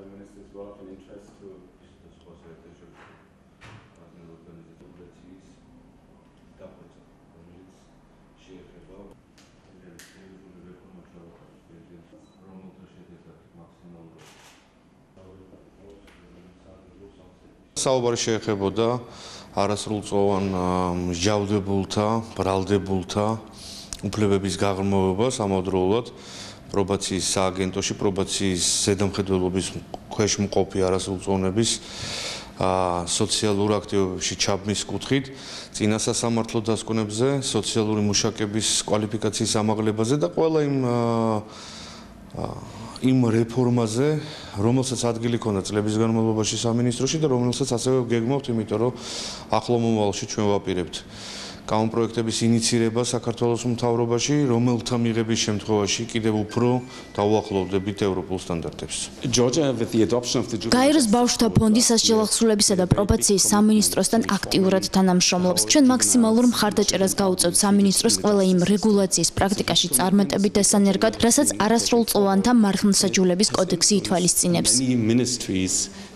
ministers were of interest to საუბარი შეეხებოდა არასრულწლოვან მსჯავრდებულთა, ბრალდებულთა უფლებების გაღრმავებას ამავდროულად პრობაციის სააგენტოში, პრობაციის ზედამხედველობის ქვეშ მყოფი არასრულწლოვნების სოციალურ აქტივობებში ჩაბმის კუთხით, წინასასამართლო დასკვნებზე, სოციალური მუშაკების კვალიფიკაციის ამაღლებაზე და ყველა იმ რეფორმაზე, რომელსაც ადგილი ქონდა წლების განმავლობაში სამინისტროში და რომელსაც ასევე გეგმავთ, იმიტომ რომ ახლო მომავალში ჩვენ ვაპირებთ კანონპროექტების ინიცირება საქართველოს მთავრობაში, რომელთა მიღების შემთხვევაში კიდევ უფრო დავუახლოვდებით ევროპულ სტანდარტებს. გაეროს ბავშვთა ფონდი სასჯელ ახსრულებისა და პრობაციის სამინისტროსთან აქტიურად თანამშრომლობს. ჩვენ მაქსიმალურ მხარდაჭერას გაუწევთ სამინისტროს ყველა იმ რეგულაციის პრაქტიკაში წარმატებით ესანერგად, რასაც არასრულწლოვანთა მართლმსაჯულების კოდექსი ითვალისწინებს.